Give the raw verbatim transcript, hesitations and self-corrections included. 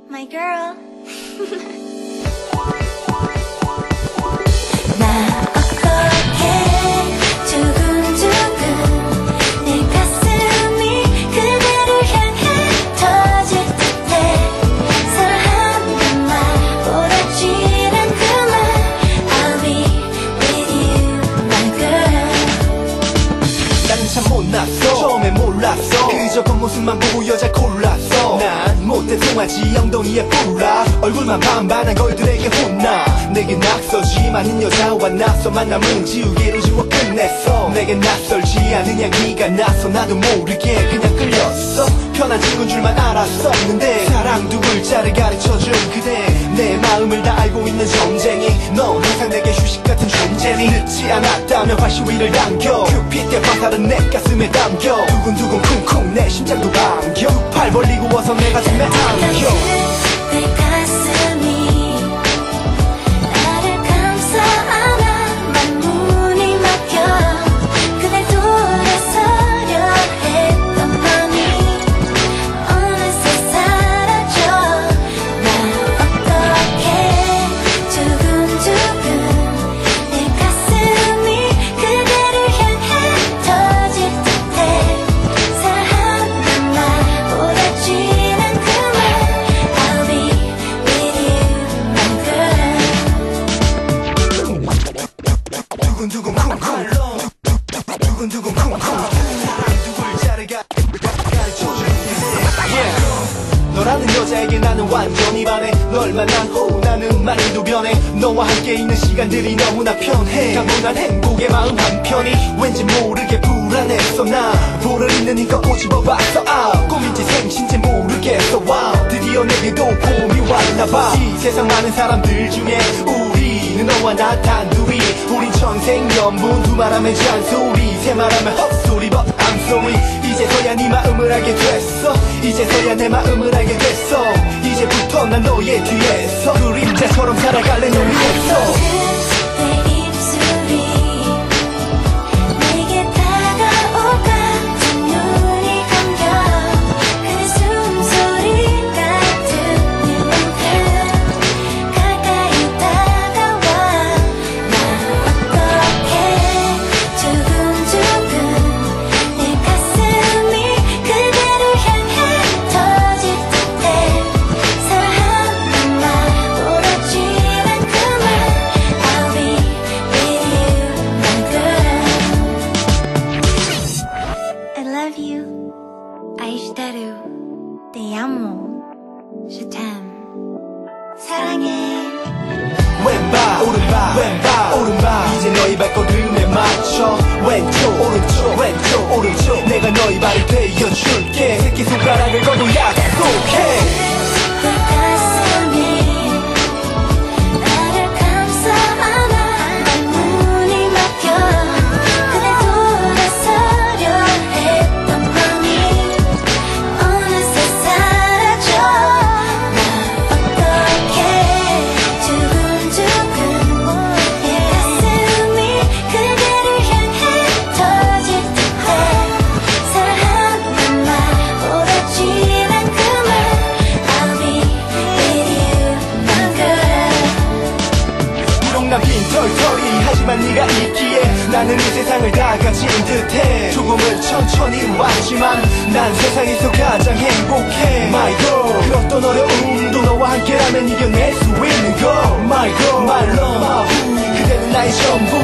My girl. 나 어떻게 두근두근 내 가슴이 그대를 향해 터질 듯해 사랑한단 말보다 진한 그 말 I'll be with you my girl. 나는 참 못났어. 처음에 몰랐어. 그저 겉모습만 보고 여자 골랐어. 난 못된 송아지 엉덩이에 불라 얼굴만 반반한 걸들에게 혼나. 내게 낯설지만 이 여자와 낯선 만남은 지우개로 지워 끝냈어. 내게 낯설지 않으냐 네가 낯서 나도 모르게 그냥 끌렸어. 편한 친구인 줄만 알았었는데 사랑 두 글자를 가르쳐준 그대 내 마음을 다 알고 있는 점쟁이. 넌 항상 내게 휴식 같은 존재니 늦지 않았다면 활시 위를 당겨 큐피드의 화살은 내 가슴에 담겨 두근두근 쿵쿵 내 심장도 반겨 팔 벌리고 와서 내 가슴에 안겨. 내 가슴이 나를 감싸 안아 만문이 막혀 그댈 돌아서려 했던 맘이 어느새 사라져. 나 어떻게 두근두근 내 가슴이 그대를 향해 터질 듯해 사랑한단 말보다 진한 그 말 I'll be with you my girl. 두근두근 쿵쿵 두근두근 쿵쿵 두 글자를 가- 가르쳐준 그대 yeah. 너라는 여자에게 나는 완전히 반해. 널 만난 후 나는 많이도 변해. 너와 함께 있는 시간들이 너무나 편해. 당분간 행복의 마음 한편이 왠지 모르게 불안했어. 나 볼을 있는 힘껏 꼬집어봤어. 아 꿈인지 생신지 모르겠어. 와 드디어 내게도 봄이 왔나봐. 이 세상 많은 사람들 중에 우리는 너와 나 단둘이. 우린 천생연분 두말하면 잔소리 세말하면 헛소리 but I'm sorry. 이제서야 네 마음을 알게 됐어. 이제서야 내 마음을 알게 됐어. 이제부터 난 너의 뒤에서 그림자처럼 살아갈래 널 위해서. 내 입술이 내게 다가올까 두 눈이 감겨 그 숨소리가 들릴 만큼 가까이 다가와. 나 어떻게 두근두근 내 가슴이 그대를 향해 터질 듯해 사랑한단 말보다 진한 그 말 I'll be with you my girl. I love you. 아이시다루. Te amo. Je t'aime. 사랑해. 왼발 오른발 왼발 오른발 이제 너희 발걸음에 맞춰 왼쪽 오른쪽 왼쪽 오른쪽 내가 너희 발이 되어줄게. 새끼손가락을 걸고 약속해. 내 가슴이 나를 감싸 안아 만문이 막혀 그댈 돌아서려 했던 맘이 어느새 사라져. 나 어떻게 두근두근 내 가슴이 그대를 향해 터질 듯해 사랑한단 말보다 진한 그 말 I'll be with you my girl. 우롱난 빈털터리 하지만 네가 있기에 나는 이 세상을 다 가진 듯해. 조금은 천천히 왔지만 난 세상에서 가장 행복해 My girl. 그 어떤 어려움도 너와 함께라면 이겨낼 수 있는 걸 My girl, my love. 그대는 나의 전부